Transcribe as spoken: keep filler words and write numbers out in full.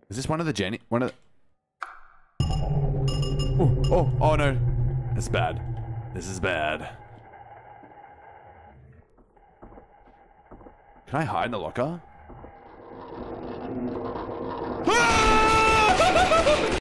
Is this one of the Jenny? One of the... Oh, oh, oh no. It's bad. This is bad. Can I hide in the locker? Ah!